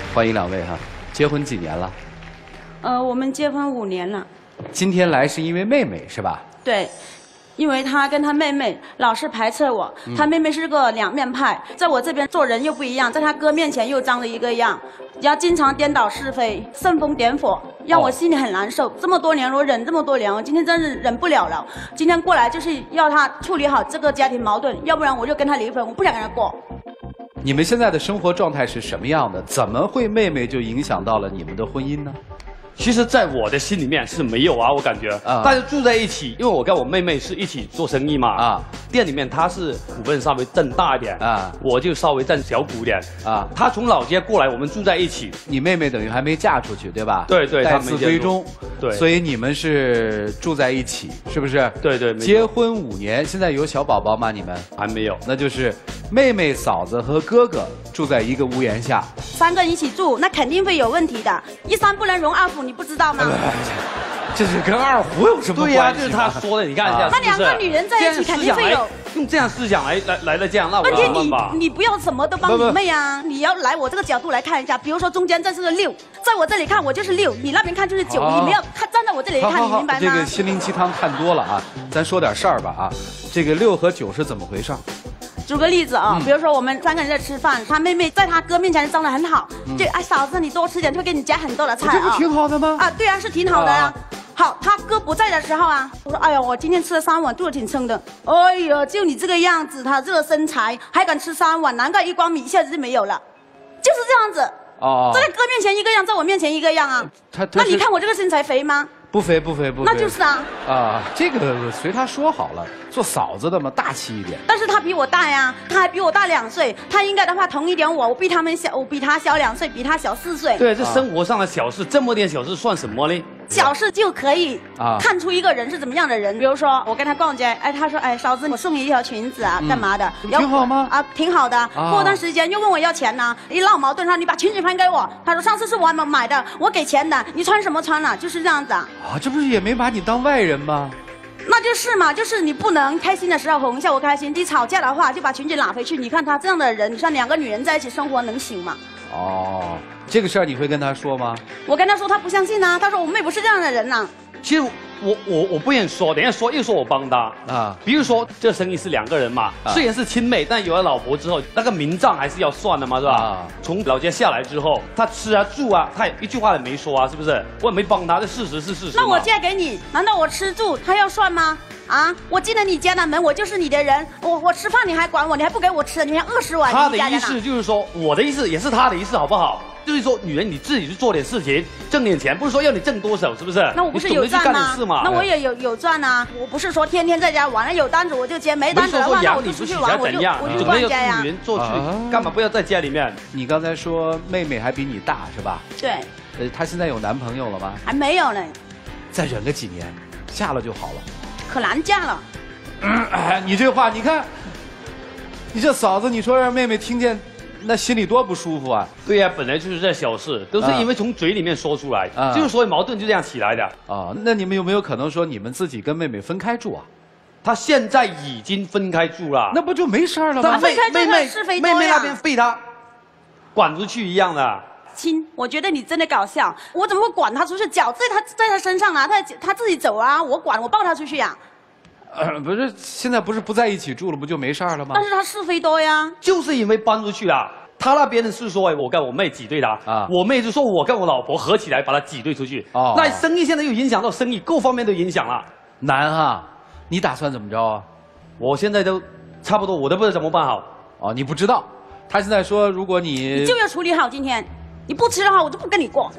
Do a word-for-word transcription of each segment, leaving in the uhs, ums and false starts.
欢迎两位哈，结婚几年了？ 呃，我们结婚五年了。 今天来是因为妹妹是吧？ 对。 因为他跟他妹妹老是排斥我，嗯、他妹妹是个两面派，在我这边做人又不一样，在他哥面前又张了一个样，然后经常颠倒是非，煽风点火，让我心里很难受。哦、这么多年我忍这么多年，我今天真是忍不了了。今天过来就是要他处理好这个家庭矛盾，要不然我就跟他离婚，我不想跟他过。 你们现在的生活状态是什么样的？怎么会妹妹就影响到了你们的婚姻呢？ 其实，在我的心里面是没有啊，我感觉，啊、大家住在一起，因为我跟我妹妹是一起做生意嘛，啊，店里面她是股份稍微占大一点，啊，我就稍微占小股点，啊，她从老家过来，我们住在一起， 你妹妹等于还没嫁出去，对吧？ 对对， 待字闺中， 对， 所以你们是住在一起，是不是？ 对对， 结婚五年，现在有小宝宝吗？你们还没有， 那就是妹妹、嫂子和哥哥住在一个屋檐下， 三个人一起住，那肯定会有问题的，一山不能容二虎，你不知道吗？ 这是跟二胡有什么关系？对呀， 就是他说的，你看一下。 那两个女人在一起肯定会有用这样思想来来来的这样，那我问题你你不要什么都帮你妹啊，你要来我这个角度来看一下，比如说中间这是个六，在我这里看我就是六，你那边看就是九，你没有看站在我这里看，你明白吗？ 这个心灵鸡汤看多了啊，咱说点事儿吧啊，这个六和九是怎么回事？ 举个例子啊，嗯、比如说我们三个人在吃饭，他妹妹在他哥面前装得很好，嗯、就哎嫂子你多吃点，就会给你夹很多的菜啊。 这不挺好的吗？ 啊，对啊，是挺好的呀、啊。啊、好，他哥不在的时候啊，我说哎呀，我今天吃了三碗，肚子挺撑的。哎呀，就你这个样子，他这个身材还敢吃三碗，难怪一光米一下子就没有了，就是这样子。哦，在他哥面前一个样，在我面前一个样啊。他那你看我这个身材肥吗？ 不肥不肥不肥， 那就是啊啊，这个随他说好了，做嫂子的嘛，大气一点。 但是他比我大呀，他还比我大两岁，他应该的话疼一点我，我比他们小，我比他小两岁，比他小四岁。 对，这生活上的小事，这么点小事算什么呢？ 小事就可以看出一个人是怎么样的人。比如说我跟他逛街，哎，他说，哎，嫂子，我送你一条裙子啊，干嘛的？ 挺好吗？ 啊，挺好的。过段时间又问我要钱呢，一闹矛盾，他说你把裙子还给我，他说上次是我买的，我给钱的，你穿什么穿了？就是这样子啊。 啊，这不是也没把你当外人吗？ 那就是嘛，就是你不能开心的时候哄一下我开心，你吵架的话就把裙子拿回去。你看他这样的人，你说两个女人在一起生活能行吗？ 哦，这个事儿你会跟他说吗？ 我跟他说，他不相信啊。他说我妹不是这样的人呐、啊。 其实我我我不愿意说，等一下说又说我帮他啊。比如说这生意是两个人嘛，啊、虽然是亲妹，但有了老婆之后，那个名账还是要算的嘛，是吧？啊、从老家下来之后，他吃啊住啊，他一句话也没说啊，是不是？我也没帮他，这事实是事实。 那我嫁给你，难道我吃住他要算吗？ 啊！我进了你家的门，我就是你的人。我我吃饭你还管我，你还不给我吃，你还饿死我。 他的意思就是说，我的意思也是他的意思，好不好？就是说，女人你自己去做点事情，挣点钱，不是说要你挣多少，是不是？ 那我不是有赚吗？那我也有有赚啊！我不是说天天在家玩了，有单子我就接，没单子的话，那我就出去玩，我就我就逛街呀。 女人做去干嘛？不要在家里面。 你刚才说妹妹还比你大是吧？ 对。 呃，她现在有男朋友了吗？ 还没有呢。 再忍个几年，嫁了就好了。 可难嫁了。 嗯，哎，你这话，你看，你这嫂子，你说让妹妹听见，那心里多不舒服啊！ 对呀、啊，本来就是这小事，都是因为从嘴里面说出来，啊、就是所以矛盾就这样起来的。 啊，那你们有没有可能说你们自己跟妹妹分开住啊？ 她现在已经分开住了， 那不就没事了吗？ 分开住她是非多呀。 妹妹那边被她管出去一样的。 亲，我觉得你真的搞笑，我怎么会管他出去？脚在他在他身上啊，他他自己走啊，我管，我抱他出去呀、 啊。呃，不是，现在不是不在一起住了，不就没事了吗？ 但是他是非多呀， 就是因为搬出去了。他那边是说，我跟我妹挤兑他啊，我妹就说我跟我老婆合起来把他挤兑出去。哦，那生意现在又影响到生意，各方面都影响了。 难啊，你打算怎么着啊？ 我现在都差不多，我都不知道怎么办好。 哦，你不知道，他现在说如果你你就要处理好今天。 你不吃的话，我就不跟你过。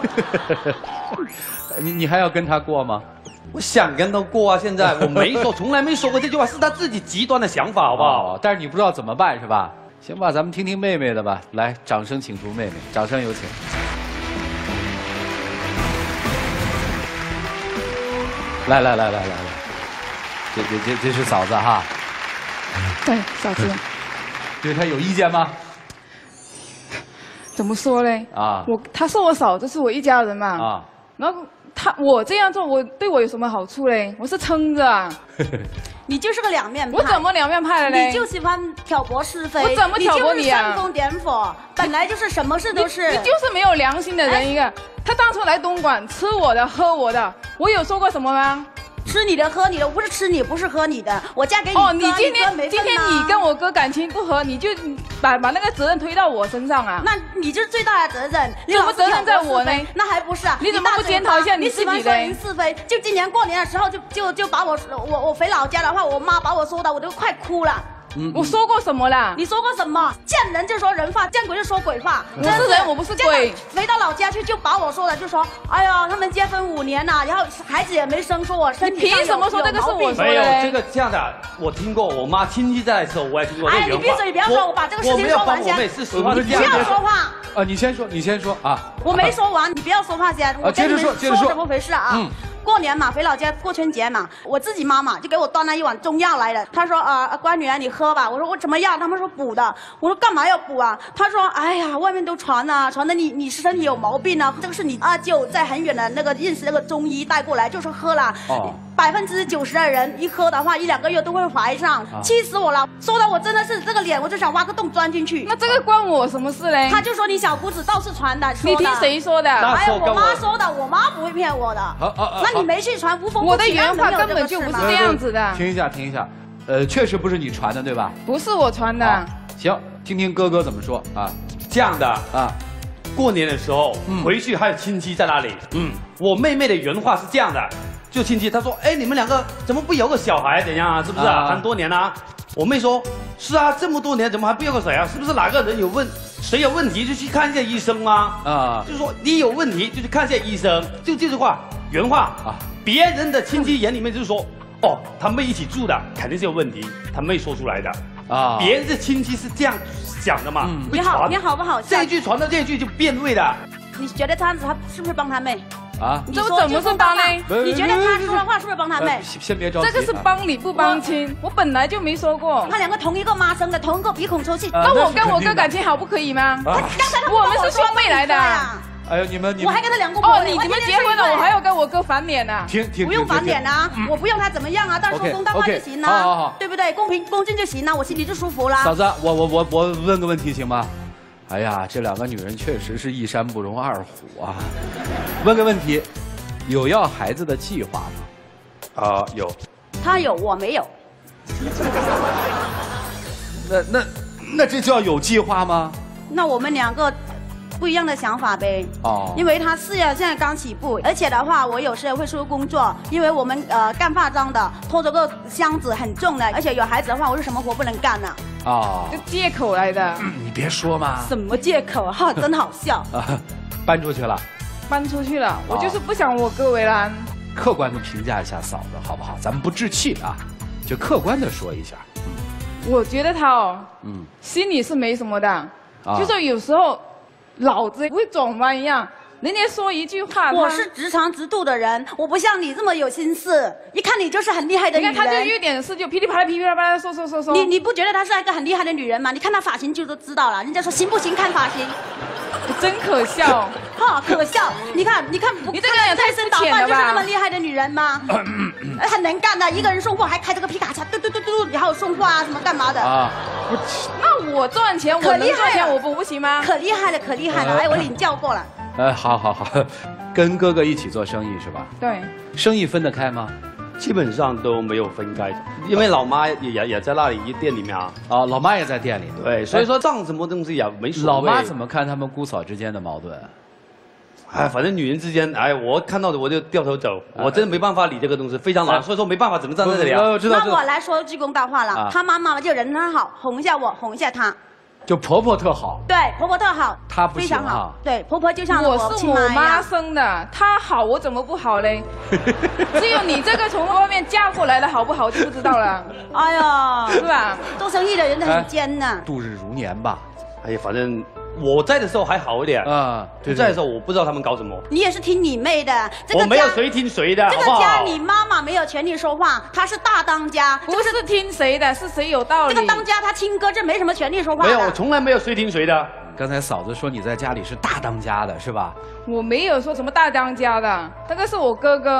你你还要跟他过吗？ 我想跟他过啊，现在我没说，从来没说过这句话，是他自己极端的想法，好不好？ 哦、但是你不知道怎么办是吧？行吧，咱们听听妹妹的吧。来，掌声请出妹妹，掌声有请。来来来来来来，这这这这是嫂子哈。 对，嫂子。 对她有意见吗？ 怎么说嘞？啊，我她是我嫂子，是我一家人嘛。啊，然后她我这样做，我对我有什么好处嘞？我是撑着啊。 你就是个两面派。 我怎么两面派了嘞？ 你就喜欢挑拨是非。 我怎么挑拨你啊？ 煽风点火，本来就是什么事都是。 你, 你就是没有良心的人一个。他当初来东莞吃我的喝我的，我有说过什么吗？ 吃你的喝你的，我不是吃你，不是喝你的。我嫁给你哦，你今天今天你跟我哥感情不和，你就把把那个责任推到我身上啊？ 那你就是最大的责任。 什么责任在我呢？ 那还不是啊？ 你怎么不检讨一下你自己的？ 你喜欢说人是非，就今年过年的时候就就就把我我我回老家的话，我妈把我说的我都快哭了。 嗯，我说过什么啦？ 你说过什么？见人就说人话，见鬼就说鬼话。 我是人，我不是鬼。 回到老家去就把我说的，就说，哎呀，他们结婚五年了，然后孩子也没生，说我身体你凭什么说这个是我说的？ 没有这个这样的，我听过，我妈亲戚在的时候我也听过。 哎，你闭嘴，你不要说，我把这个事情说完先。 我没是实话， 你不要说话。 啊，你先说，你先说啊。 我没说完，你不要说话先。我接着说，接着说。 怎么回事啊？嗯。过年嘛，回老家过春节嘛，我自己妈妈就给我端了一碗中药来了。她说啊，乖女儿你喝吧。我说我什么药？他们说补的。我说干嘛要补啊？她说哎呀，外面都传啊，传的你你是身体有毛病啊。这个是你二舅在很远的那个认识那个中医带过来，就说喝了。哦。百分之九十的人一喝的话，一两个月都会怀上，气死我了！说的我真的是这个脸，我就想挖个洞钻进去。 那这个关我什么事嘞？ 他就说你小姑子倒是传的， 你听谁说的？ 哎呀，我妈说的，我妈不会骗我的。好，好，那你没去传，无风不起。 我的原话根本就不是这样子的。 停一下，停一下，呃，确实不是你传的，对吧？ 不是我传的。 行，听听哥哥怎么说啊？ 这样的啊。过年的时候、嗯、回去还有亲戚在那里。嗯，我妹妹的原话是这样的，就亲戚她说，哎，你们两个怎么不有个小孩？怎样啊？是不是啊？很多年啊。我妹说，是啊，这么多年怎么还不有个谁啊？是不是哪个人有问谁有问题就去看一下医生吗？啊，就是说你有问题就去看一下医生，就这句话原话啊。别人的亲戚眼里面就是说，哦，他妹一起住的肯定是有问题，他妹说出来的啊。别人的亲戚是这样讲的嘛？嗯， 你好，你好不好？ 这一句传到这一句就变味的。 你觉得这样子他是不是帮他妹？ 啊， 你说怎么是帮呢？你觉得他说的话是不是帮他妹？ 先别着急， 这个是帮理不帮亲，我本来就没说过。 他两个同一个妈生的，同一个鼻孔抽气。 那我跟我哥感情好不可以吗？ 他刚才他我们是兄妹来的。 哎呦，你们你我还跟他两个哦，你你们结婚了，我还要跟我哥翻脸呢。 停停， 不用翻脸啊，我不用他怎么样啊，但是说公道话就行了，好好好，对不对？公平公正就行了，我心里就舒服了。 嫂子，我我我我问个问题行吗？哎呀，这两个女人确实是一山不容二虎啊！问个问题，有要孩子的计划吗？ 啊，有。 他有，我没有。 那那那这叫有计划吗？ 那我们两个不一样的想法呗。哦。因为他事业现在刚起步，而且的话，我有时候会出去工作，因为我们呃干化妆的，拖着个箱子很重的，而且有孩子的话，我是什么活不能干呢？ 哦，这借口来的。 嗯、你别说嘛。 什么借口？哈，真好笑。啊， 搬出去了。 搬出去了，我就是不想我哥为难。 客观的评价一下嫂子好不好？咱们不置气啊，就客观的说一下。 我觉得他哦，嗯，心里是没什么的，啊、就是有时候脑子会转弯一样。人家说一句话， 我是直肠直肚的人，我不像你这么有心思。一看你就是很厉害的女人。 你看她就有点事就噼里啪啦噼里啪啦说说说说。 你你不觉得她是一个很厉害的女人吗？你看她发型就都知道了。人家说行不行看发型， 真可笑。 哈，可笑！你看你看， 你这个人也太肤浅了吧？ 就是那么厉害的女人吗？很能干的，一个人送货还开这个皮卡车，嘟嘟嘟嘟，然后送货啊什么干嘛的啊？ 那我赚钱，我能赚钱，我不不行吗？ 可厉害了，可厉害了！哎，我领教过了。 呃，好好好，跟哥哥一起做生意是吧？ 对。 生意分得开吗？ 基本上都没有分开，因为老妈也也也在那里店里面啊。 啊，老妈也在店里。 对，所以说账什么东西也没所谓。 老妈怎么看他们姑嫂之间的矛盾？ 哎，反正女人之间，哎，我看到的我就掉头走，我真的没办法理这个东西，非常难，所以说没办法，只能站在这里啊。 那我来说句公道话了，她妈妈就人很好，哄一下我，哄一下她。就婆婆特好， 对，婆婆特好， 她不非常好，对，婆婆就像我是我妈生的，她好，我怎么不好嘞？只有你这个从外面嫁过来的好不好就不知道了。 哎呀， 是吧？ 做生意的人很艰呐， 度日如年吧。 哎呀，反正我在的时候还好一点啊，不在的时候我不知道他们搞什么。 你也是听你妹的， 我没有谁听谁的， 这个家你妈妈没有权利说话，她是大当家， 不是听谁的，是谁有道理。 这个当家他亲哥，这没什么权利说话。 没有，我从来没有谁听谁的。 刚才嫂子说你在家里是大当家的是吧？ 我没有说什么大当家的，那个是我哥哥。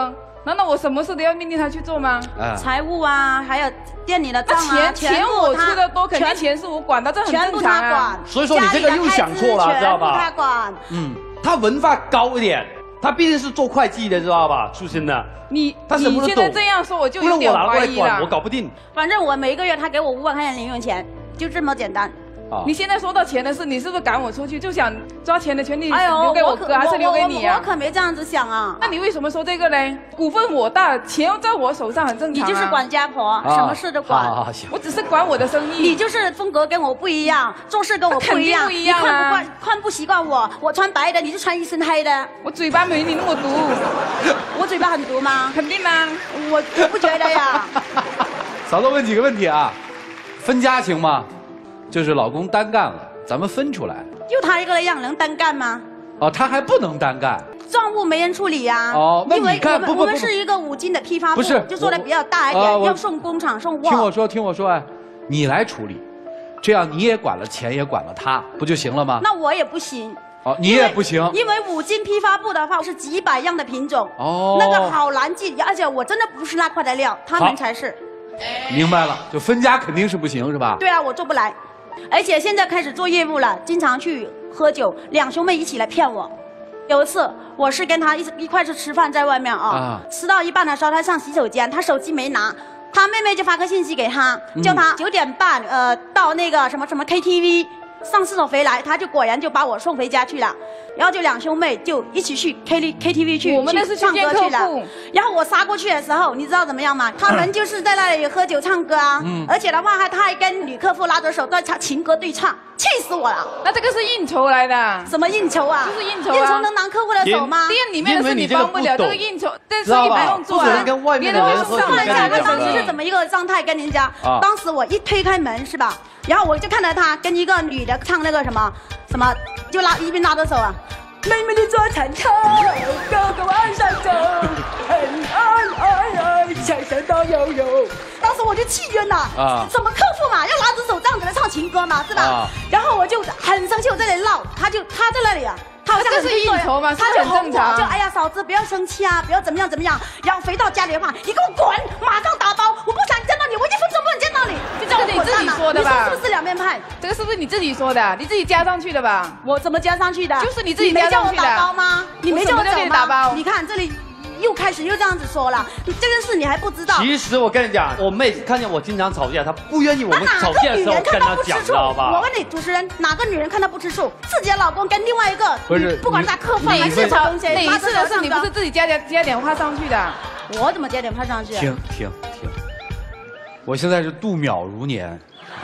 难道我什么事都要命令他去做吗？ 财务啊，还有店里的账啊， 钱钱我出的多，肯定钱是我管的，这很正常啊。 所以说你这个又想错了，知道吧？ 他管。 嗯，他文化高一点，他毕竟是做会计的，知道吧？出身的。 你你现在这样说，我就有点怀疑了。 我搞不定。 反正我每一个月他给我五万块钱零用钱，就这么简单。 你现在说到钱的事，你是不是赶我出去，就想抓钱的权利留给我哥，还是留给你啊？我可没这样子想啊。 那你为什么说这个呢？股份我大，钱在我手上，很正常。 你就是管家婆，什么事都管。 我只是管我的生意。 你就是风格跟我不一样，做事跟我不一样。 不一样啊！ 你看不惯，看不习惯我，我穿白的，你就穿一身黑的。 我嘴巴没你那么毒。 我嘴巴很毒吗？ 肯定啊， 我我不觉得呀。 嫂子问几个问题啊？分家行吗？就是老公单干了。咱们分出来， 就他一个样能单干吗？ 哦，他还不能单干， 账务没人处理呀。 哦，那你看， 不不不，我们是一个五金的批发部， 不是， 就做的比较大一点，要送工厂送货。 听我说，听我说，哎，你来处理，这样你也管了钱，也管了他，不就行了吗？ 那我也不行。 哦，你也不行， 因为五金批发部的话是几百样的品种，哦，那个好难记，而且我真的不是那块的料，他们才是。 明白了，就分家肯定是不行，是吧？ 对啊，我做不来。而且现在开始做业务了，经常去喝酒，两兄妹一起来骗我。有一次，我是跟他一一块去吃饭，在外面啊，啊吃到一半的时候，他上洗手间，他手机没拿，他妹妹就发个信息给他，嗯、叫他九点半呃到那个什么什么 K T V 上厕所回来，他就果然就把我送回家去了。然后就两兄妹就一起去 K K T V 去， 我们那是唱歌去了。然后我杀过去的时候，你知道怎么样吗？他们就是在那里喝酒唱歌啊，嗯、而且的话还他还跟女客户拉着手在唱情歌对唱，气死我了。 那这个是应酬来的， 什么应酬啊？ 就是应酬啊。 应酬能拿客户的手吗？ 店里面的事你帮不了，这个应酬，这生意不用做啊。 跟外面的人喝酒上来讲，他当时是怎么一个状态跟人家？啊、当时我一推开门是吧？然后我就看到他跟一个女的唱那个什么什么，就拉一边拉着手啊。妹妹你坐船头，哥哥往上走，恩恩爱爱，想想到悠悠。当时我就气晕了啊！什么客户嘛，要拉着手这样子来唱情歌嘛，是吧？啊、然后我就很生气，我在那里闹，他就他在那里啊。他好像这是应酬吗？ 他就哄我，就哎呀嫂子不要生气啊，不要怎么样怎么样。然后回到家里的话，你给我滚，马上打包，我不想见到你，我一分钟不能见到你。 就这个是你自己说的吧？ 你说是不是两面派？ 这个是不是你自己说的？你自己加上去的吧？ 我怎么加上去的？ 就是你自己加上去的。 你没叫我打包吗？你没叫我走打包？ 你看这里。又开始又这样子说了，你这件事你还不知道。 其实我跟你讲，我妹看见我经常吵架，她不愿意我们吵架的时候跟她讲，知道吧？ 我问你，主持人，哪个女人看到不吃醋？自己的老公跟另外一个， 不是， 不管是客户还是什么东西， 哪一次的事你不是自己加点加点话上去的？ 我怎么加点话上去？ 停停停！我现在是度秒如年，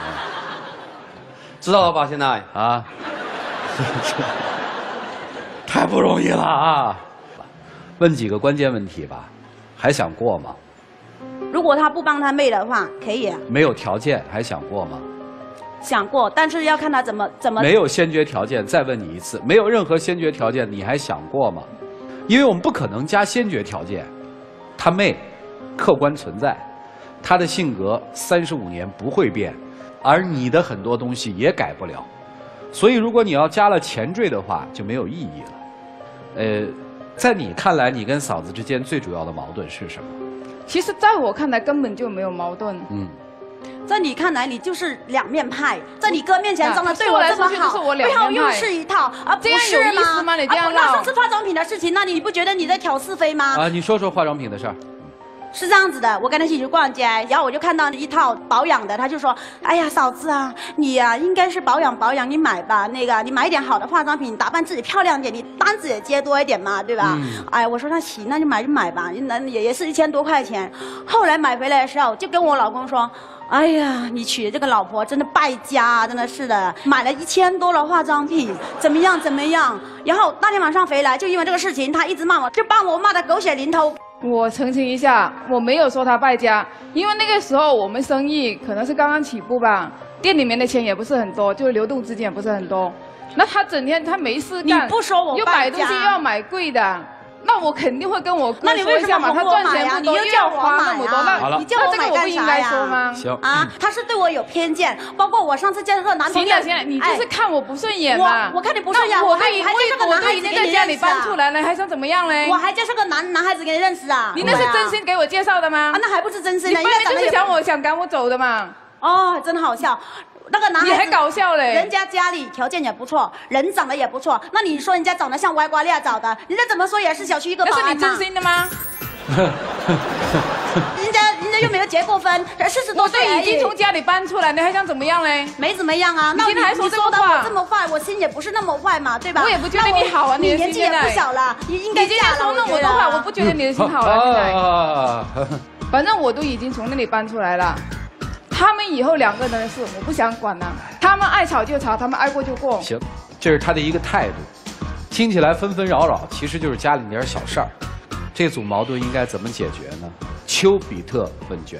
知道了吧？现在啊，太不容易了啊！问几个关键问题吧，还想过吗？ 如果他不帮他妹的话，可以啊。 没有条件，还想过吗？ 想过，但是要看他怎么怎么。 没有先决条件，再问你一次，没有任何先决条件，你还想过吗？因为我们不可能加先决条件。他妹，客观存在，他的性格三十五年不会变，而你的很多东西也改不了，所以如果你要加了前缀的话，就没有意义了。呃。在你看来，你跟嫂子之间最主要的矛盾是什么？ 其实，在我看来根本就没有矛盾。嗯， 在你看来，你就是两面派。在你哥面前装的对我这么好，背后又是一套，而不是吗？ 你这样那上次化妆品的事情，那你不觉得你在挑是非吗？ 啊，你说说化妆品的事儿。 是这样子的，我跟他一起去逛街，然后我就看到一套保养的，他就说：“哎呀，嫂子啊，你呀、啊、应该是保养保养，你买吧，那个你买一点好的化妆品，打扮自己漂亮点，你单子也接多一点嘛，对吧？”嗯、哎，我说那行，那就买就买吧，那也也是一千多块钱。后来买回来的时候，就跟我老公说：“哎呀，你娶的这个老婆真的败家、啊，真的是的，买了一千多的化妆品，怎么样怎么样？”然后那天晚上回来，就因为这个事情，他一直骂我，就把我骂得狗血淋头。 我澄清一下，我没有说他败家，因为那个时候我们生意可能是刚刚起步吧，店里面的钱也不是很多，就是流动资金也不是很多。那他整天他没事干， 你不说我又买东西又要买贵的， 那我肯定会跟我哥那你为什么嘛，他赚钱不多，又要花那么多，那你叫我买干啥呀？ 行啊，他是对我有偏见，包括我上次见他男朋友。 行了行了，你就是看我不顺眼嘛。 我我看你不顺眼， 我还还介绍个男孩子给你认识啊。 在家里搬出来了，还想怎么样嘞？ 我还介绍个男男孩子给你认识啊。 你那是真心给我介绍的吗？ 啊，那还不是真心的， 你本来就是想我想赶我走的嘛。哦， 真好笑。那个男孩子你还搞笑嘞！ 人家家里条件也不错，人长得也不错。那你说人家长得像歪瓜裂枣的，人家怎么说也是小区一个保安嘛。 那是你真心的吗？ 人家人家又没有结过婚，四十多岁已经从家里搬出来，你还想怎么样嘞？ 没怎么样啊。那你还说这个话这么坏，我心也不是那么坏嘛，对吧？ 我也不觉得你好啊， 你年纪也不小了，你应该嫁了。 说那么多话，我不觉得你的心好了。反正我都已经从那里搬出来了。他们以后两个人的事，我不想管了。他们爱吵就吵，他们爱过就过。 行，这是他的一个态度。听起来纷纷扰扰，其实就是家里点小事儿。这组矛盾应该怎么解决呢？丘比特问卷。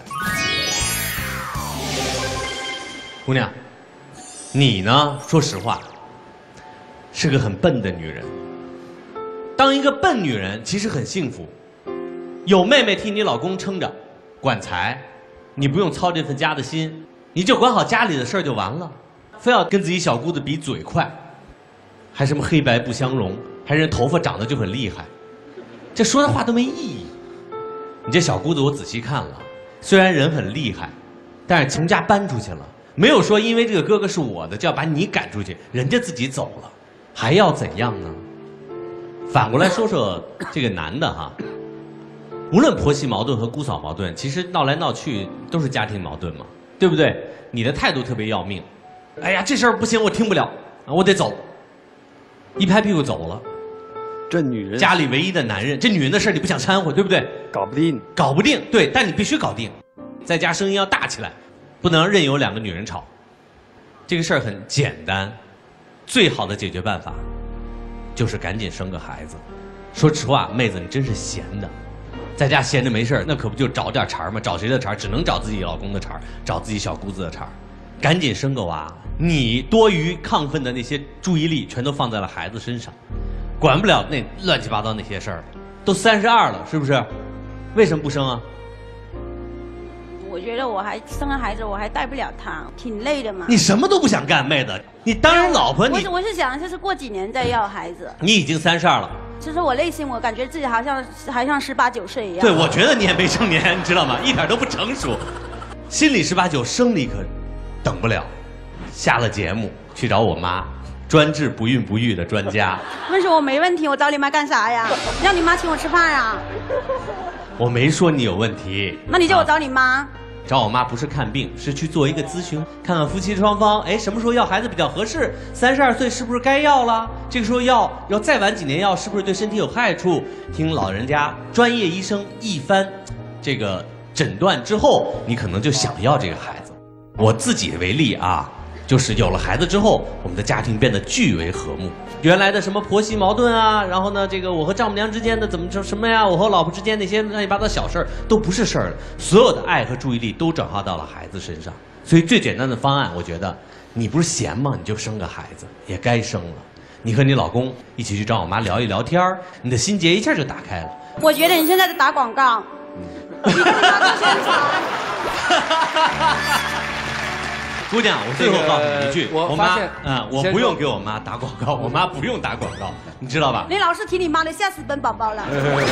姑娘，你呢？说实话，是个很笨的女人。当一个笨女人其实很幸福，有妹妹替你老公撑着，管财。你不用操这份家的心，你就管好家里的事儿就完了，非要跟自己小姑子比嘴快，还什么黑白不相容，还人头发长得就很厉害，这说的话都没意义。你这小姑子我仔细看了，虽然人很厉害，但是从家搬出去了，没有说因为这个哥哥是我的就要把你赶出去，人家自己走了，还要怎样呢？反过来说说这个男的哈。无论婆媳矛盾和姑嫂矛盾，其实闹来闹去都是家庭矛盾嘛，对不对？你的态度特别要命，哎呀，这事儿不行，我听不了，我得走，一拍屁股走了。 这女人家里唯一的男人，这女人的事儿你不想掺和，对不对？ 搞不定， 搞不定，对，但你必须搞定，在家声音要大起来，不能任由两个女人吵。这个事儿很简单，最好的解决办法就是赶紧生个孩子。说实话，妹子，你真是闲的。在家闲着没事，那可不就找点茬吗？找谁的茬？只能找自己老公的茬，找自己小姑子的茬。赶紧生个娃，你多余亢奋的那些注意力全都放在了孩子身上，管不了那乱七八糟那些事儿。都三十二了，是不是？为什么不生啊？ 我觉得我还生了孩子，我还带不了他，挺累的嘛。 你什么都不想干，妹子，你当人老婆，你我我是想就是过几年再要孩子。 你已经三十二了。 其实我内心我感觉自己好像还像十八九岁一样。 对，我觉得你也没成年，你知道吗？一点都不成熟，心里十八九，生理可等不了。下了节目去找我妈，专治不孕不育的专家。 为什么我没问题？我找你妈干啥呀？让你妈请我吃饭呀？ 我没说你有问题。 那你叫我找你妈？啊， 找我妈不是看病，是去做一个咨询，看看夫妻双方，哎，什么时候要孩子比较合适？三十二岁是不是该要了？这个时候要，要再晚几年要，是不是对身体有害处？听老人家专业医生一番这个诊断之后，你可能就想要这个孩子。我自己为例啊，就是有了孩子之后，我们的家庭变得巨为和睦。原来的什么婆媳矛盾啊，然后呢，这个我和丈母娘之间的怎么着什么呀，我和老婆之间那些乱七八糟小事儿都不是事儿了，所有的爱和注意力都转化到了孩子身上。所以最简单的方案，我觉得你不是闲吗？你就生个孩子，也该生了。你和你老公一起去找我妈聊一聊天儿，你的心结一下就打开了。 我觉得你现在在打广告，你跟他做宣传。 姑娘，我最后告诉你一句， 我我妈，嗯，我不用给我妈打广告，我妈不用打广告，你知道吧？ 你老是提你妈的，吓死本宝宝了。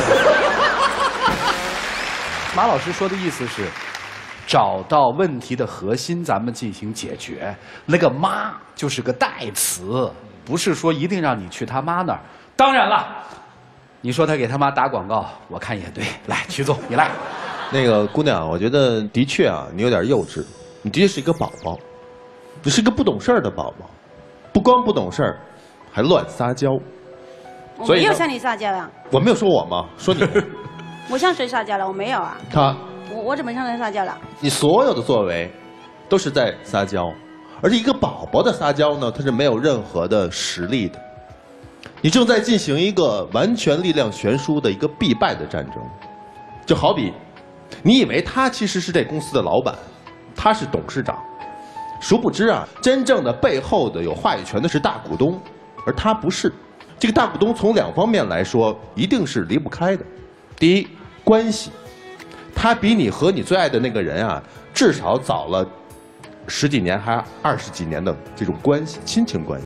马老师说的意思是，找到问题的核心，咱们进行解决。那个妈就是个代词，不是说一定让你去他妈那儿。当然了，你说他给他妈打广告，我看也对。来，曲总，你来。 那个姑娘，我觉得的确啊，你有点幼稚，你的确是一个宝宝。你是个不懂事儿的宝宝，不光不懂事儿，还乱撒娇。 我没有向你撒娇呀。 我没有说我吗？说你。 我向谁撒娇了？我没有啊。 他。 我我怎么向谁撒娇了？ 你所有的作为，都是在撒娇，而且一个宝宝的撒娇呢，它是没有任何的实力的。你正在进行一个完全力量悬殊的一个必败的战争，就好比，你以为他其实是这公司的老板，他是董事长。殊不知啊，真正的背后的有话语权的是大股东，而他不是。 这个大股东从两方面来说，一定是离不开的。第一，关系，他比你和你最爱的那个人啊，至少早了十几年，还二十几年的这种关系，亲情关系。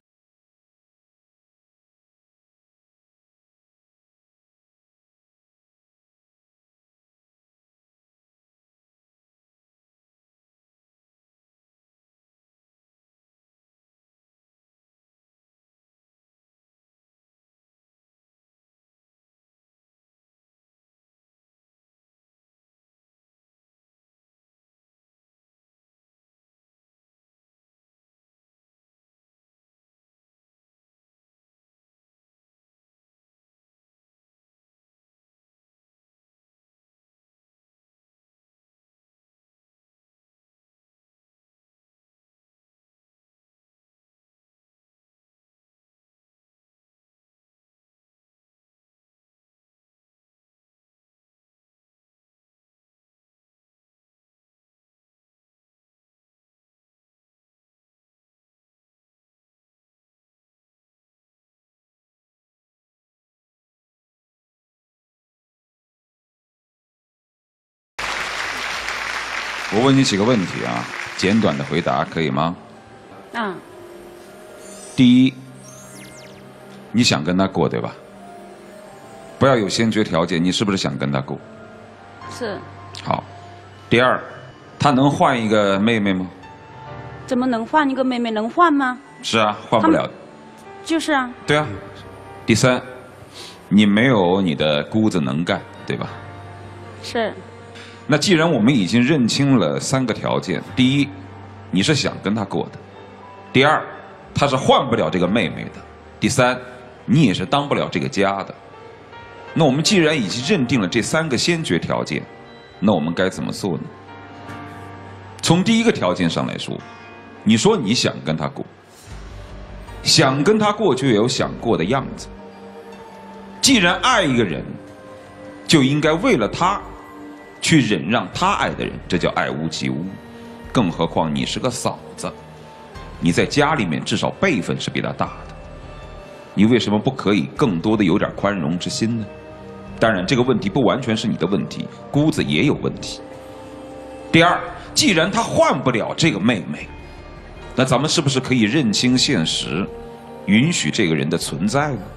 我问你几个问题啊，简短的回答可以吗？ 嗯。 第一，你想跟他过对吧？不要有先决条件，你是不是想跟他过？ 是。 好。第二，他能换一个妹妹吗？ 怎么能换一个妹妹？能换吗？ 是啊，换不了。 就是啊。 对啊。第三，你没有你的姑子能干，对吧？ 是。 那既然我们已经认清了三个条件，第一，你是想跟他过的；第二，他是换不了这个妹妹的；第三，你也是当不了这个家的。那我们既然已经认定了这三个先决条件，那我们该怎么做呢？从第一个条件上来说，你说你想跟他过，想跟他过就有想过的样子。既然爱一个人，就应该为了他去忍让他爱的人，这叫爱屋及乌。更何况你是个嫂子，你在家里面至少辈分是比他大的，你为什么不可以更多的有点宽容之心呢？当然，这个问题不完全是你的问题，姑子也有问题。第二，既然他换不了这个妹妹，那咱们是不是可以认清现实，允许这个人的存在呢？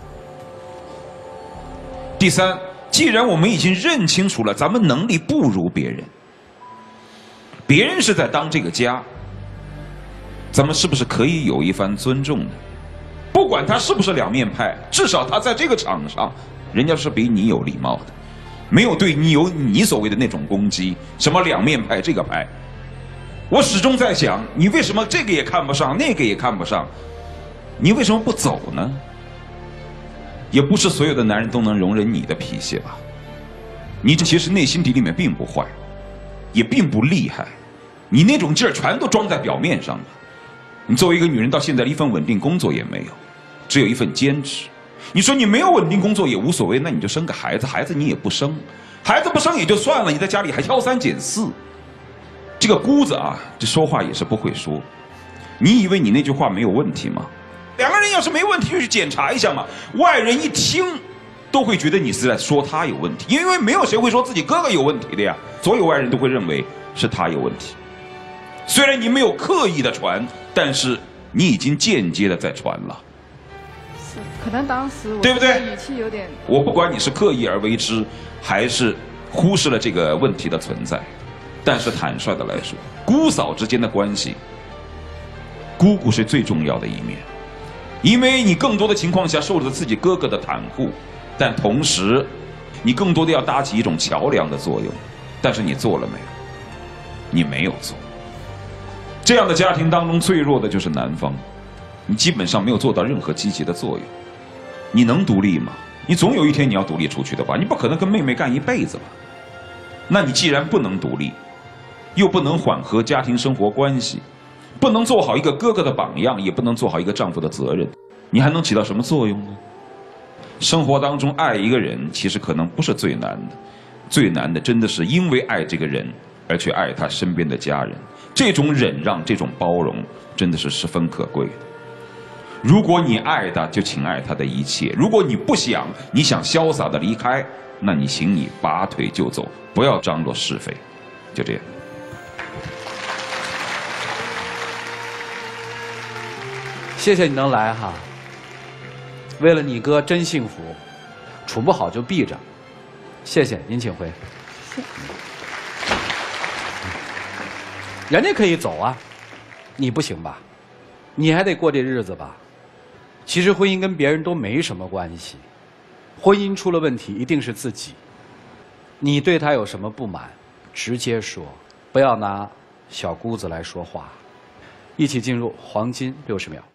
第三，既然我们已经认清楚了咱们能力不如别人，别人是在当这个家，咱们是不是可以有一番尊重呢？不管他是不是两面派，至少他在这个场上，人家是比你有礼貌的，没有对你有你所谓的那种攻击，什么两面派这个派。我始终在想，你为什么这个也看不上，那个也看不上，你为什么不走呢？也不是所有的男人都能容忍你的脾气吧？你这其实内心底里面并不坏，也并不厉害，你那种劲儿全都装在表面上了。你作为一个女人，到现在一份稳定工作也没有，只有一份兼职。你说你没有稳定工作也无所谓，那你就生个孩子，孩子你也不生，孩子不生也就算了，你在家里还挑三拣四。这个姑子啊，这说话也是不会说。你以为你那句话没有问题吗？两个人要是没问题，就去检查一下嘛。外人一听，都会觉得你是在说他有问题，因为没有谁会说自己哥哥有问题的呀。所有外人都会认为是他有问题。虽然你没有刻意的传，但是你已经间接的在传了。 是，可能当时我对不对？ 语气有点…… 我不管你是刻意而为之，还是忽视了这个问题的存在，但是坦率的来说，姑嫂之间的关系，姑姑是最重要的一面。因为你更多的情况下受着自己哥哥的袒护，但同时，你更多的要搭起一种桥梁的作用。但是你做了没有？你没有做。这样的家庭当中最弱的就是男方，你基本上没有做到任何积极的作用。你能独立吗？你总有一天你要独立出去的吧？你不可能跟妹妹干一辈子吧？那你既然不能独立，又不能缓和家庭生活关系，不能做好一个哥哥的榜样，也不能做好一个丈夫的责任，你还能起到什么作用呢？生活当中爱一个人，其实可能不是最难的，最难的真的是因为爱这个人而去爱他身边的家人。这种忍让，这种包容，真的是十分可贵的。 如果你爱他，就请爱他的一切；如果你不想，你想潇洒的离开，那你请你拔腿就走，不要张罗是非。就这样。 谢谢你能来哈。为了你哥真幸福，处不好就避着。谢谢您，请回。人家可以走啊，你不行吧？你还得过这日子吧？其实婚姻跟别人都没什么关系，婚姻出了问题一定是自己。你对他有什么不满，直接说，不要拿小姑子来说话。一起进入黄金六十秒。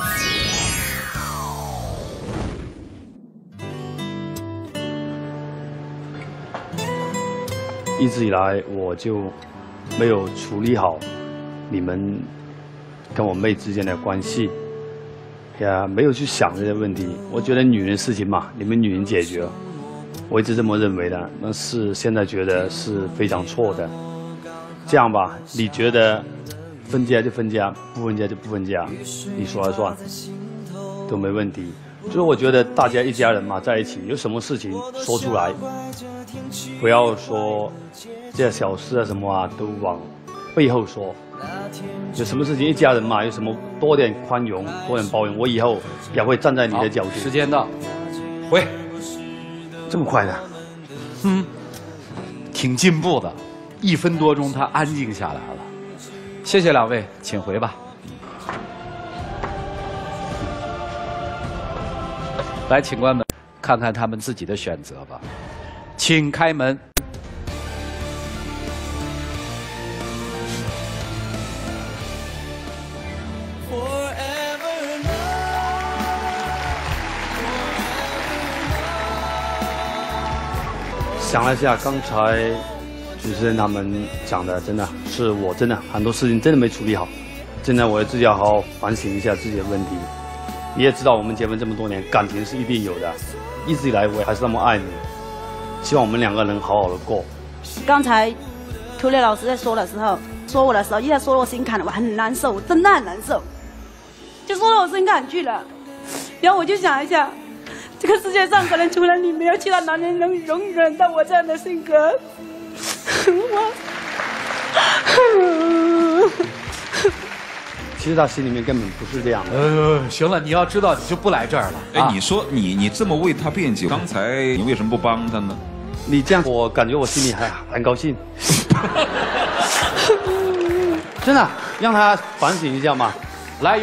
一直以来我就没有处理好你们跟我妹之间的关系，也没有去想这些问题。我觉得女人事情嘛，你们女人解决，我一直这么认为的。但是现在觉得是非常错的。这样吧，你觉得分家就分家，不分家就不分家，你说了算，都没问题。就是我觉得大家一家人嘛，在一起，有什么事情说出来，不要说这些小事啊什么啊，都往背后说。有什么事情一家人嘛，有什么多点宽容，多点包容，我以后也会站在你的角度。 时间到，回。 这么快的？ 嗯，挺进步的，一分多钟他安静下来了。谢谢两位，请回吧。来，请关门，看看他们自己的选择吧。请开门。 想了一下，刚才主持人他们讲的，真的是我真的很多事情真的没处理好，真的我自己要好好反省一下自己的问题。你也知道，我们结婚这么多年，感情是一定有的。一直以来，我也还是那么爱你，希望我们两个能好好的过。 刚才涂磊老师在说的时候，说我的时候，一下说到我心坎了，我很难受，我真的很难受，就说到我心坎去了。然后我就想一下，这个世界上可能除了你，没有其他男人能容忍到我这样的性格。我。 其实他心里面根本不是这样的。 呃，行了，你要知道，你就不来这儿了。 哎，你说你你这么为他辩解，刚才你为什么不帮他呢？ 你这样，我感觉我心里还很高兴。真的，让他反省一下嘛。 来。